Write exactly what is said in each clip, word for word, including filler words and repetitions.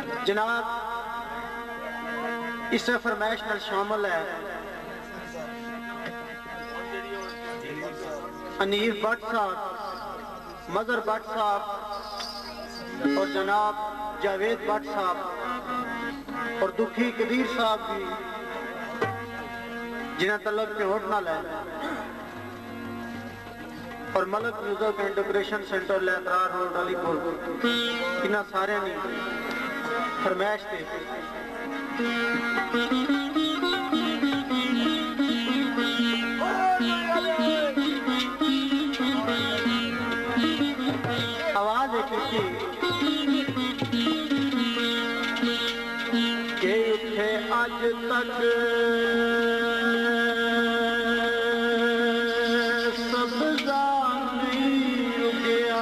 जनाब इस फरमाइश में शामिल है अनीफ भट्ट साहब, मजहर भट्ट साहब और जनाब जावेद भट्ट साहब और दुखी कदीर साहब भी जिन्हें तलब के होट नाल है और मलक म्यूजिक एंड डेकोरेशन सेंटर लैतरार रोड अलीपुर इन्होंने सारे ने फरमाइश थे आवाज एक के उठे आज तक सब्जा नहीं उगया,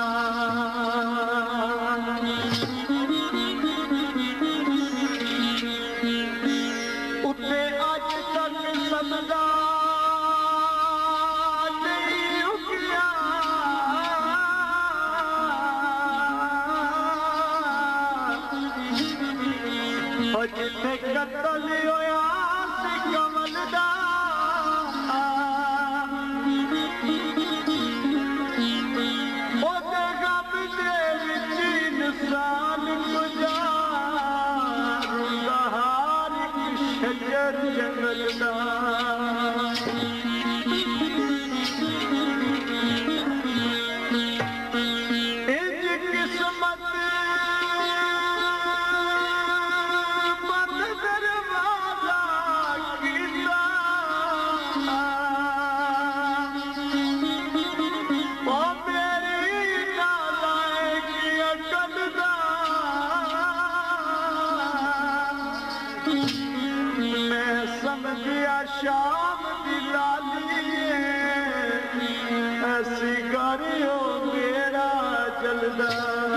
उठे आज तक सब्जा जिथे कतल होया सी कमल दा ओदे गम दे विच इंसान गुजारदा हर एक शजर जंगल दा इंज किस्मत शाम दिलाली ऐसी करियो मेरा जलदा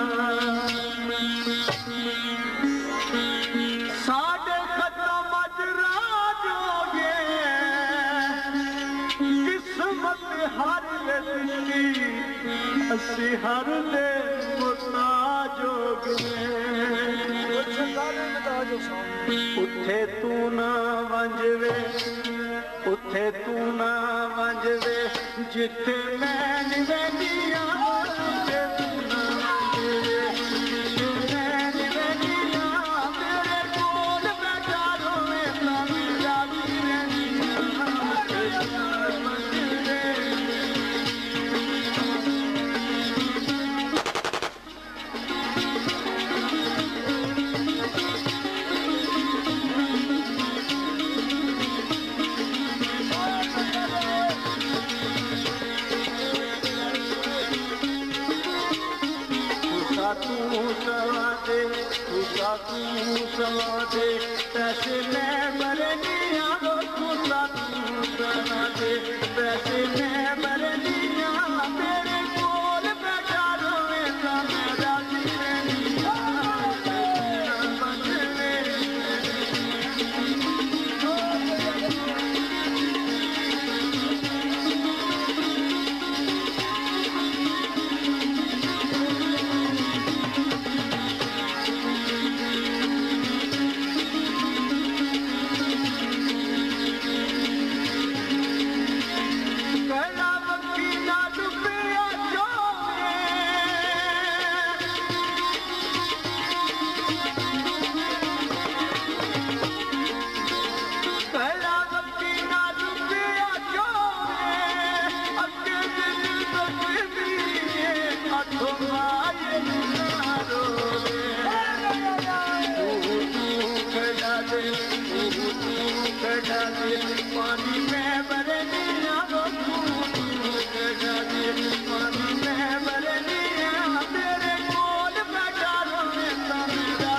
साढ़े खत्म अज राज हो गए किस्मत हर दिल्ली असी हर दे मुताज हो गए उठे तू ना वंजवे उठे तू ना वंजवे जिथे मैं निवेदिया उठे तू ना वंजवे जिथे मैं निवेदिया मेरे कोल बैठा रोवे तां जागी रहंदिया उठे तू ना वंजवे तू सवा दे तू तू सवा दे पैसे मैं बरनिया तू तू सवा दे पैसे मैं बरनिया मेरे कोल बैठा रोवे तां मैं राजी रहनिया पानी में बरनिया पानी में बरनिया तेरे कोल बैठा रोवे तां मेरा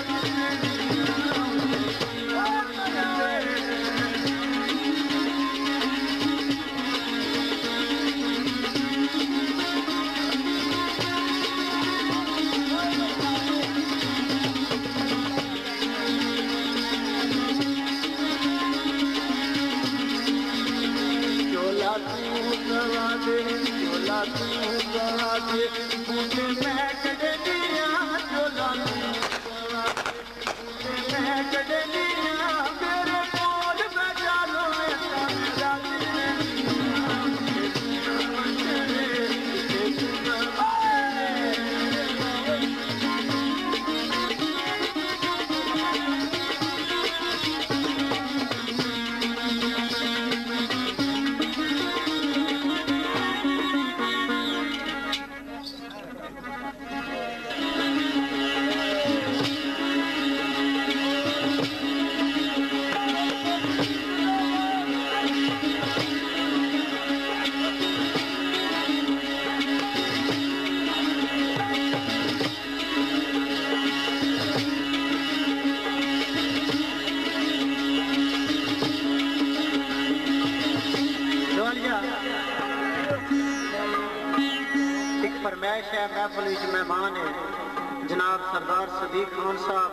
फरमाइश है महफिल विच मेहमान है जनाब सरदार सदीक खान साहब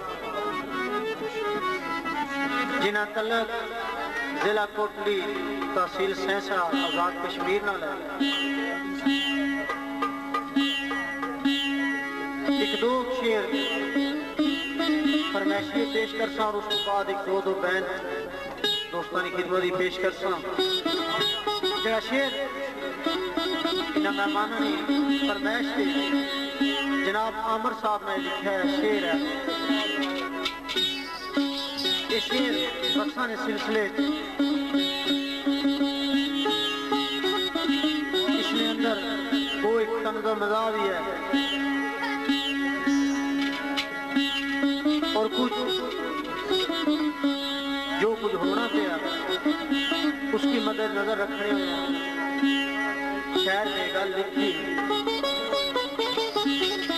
जिन्हां तलक जिला कोटली तहसील सहसा आजाद कश्मीर नाल है। एक दो शेर फरमाइशी पेश कर सा और उसके बाद एक दो दो बैन दोस्तानी खिदमत पेश कर सा। जरा शेर इन्हां मेहमानां ने फरमाइश से जनाब आमर साहब ने लिखा है शेर है। ये शेर बक्सा ने सिलसिले इसमें अंदर वो एक तंज़ मज़ा भी है और कुछ जो कुछ होना पिया उसकी मदद नजर रखने में शहर में गल लिखी